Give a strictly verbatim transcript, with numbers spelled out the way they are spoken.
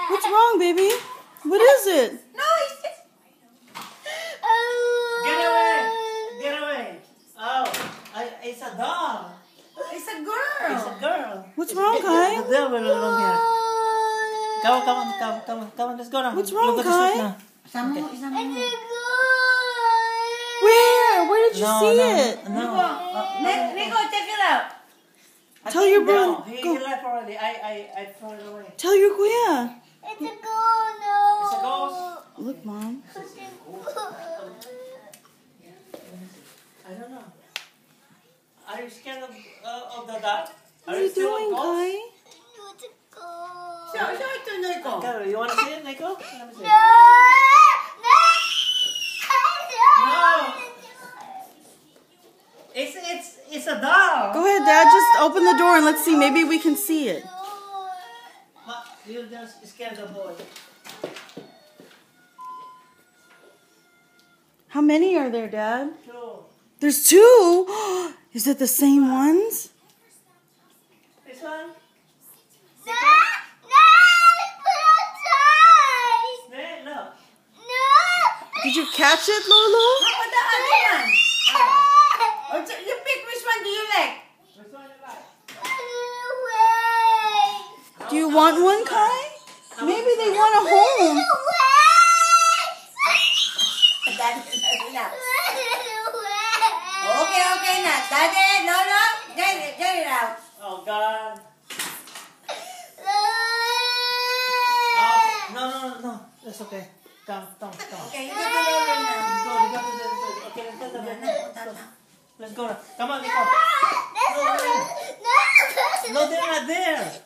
What's wrong, baby? What is it? No, it's just... Get away! Get away! Oh, I, it's a dog. It's a girl. It's a girl. What's It's wrong, the, Kai? The devil along here. Come on, come on, come on, come on, come on. Let's go now. What's wrong, Look at Kai? this now. Isa mo, isa mo. Where? Where did you No, see no, it? No. Nico, Nico, Nico, check it out. I Tell think your no, brother. He, Go. he left already. I, I, I threw it away. Tell your kuya. It's a ghoul, no. It's a ghost. Look, Mom. I don't know. Are you scared of, uh, of the dog? What are you still doing, a ghost? Kai? It's a ghoul. Show, show it to Nico. Okay, you want to see it, Nico? Let me see. No. No. It's, it's, it's a dog. Go ahead, Dad. Just open the door and let's see. Maybe we can see it. Ma, you just scared the boy. How many are there, Dad? Two. There's two. Is it the same ones? This one? No, no, No, no. no. Did you catch it, Lolo? How about the other one? Oh, so you pick which one do you like? Which one you like? Do you want one, Kai? Maybe they want a home. Daddy, daddy na. Okay, okay na. Daddy, Lolo, get it, get it out. Oh, God. Oh, no, no, no, no. That's okay. Come, come, come. Okay, you go to Lolo now. Go, you got to do it. Okay, let's go. Yan na, Let's punta go. na. Let's go. Come on, Nico. No, No, they're not there.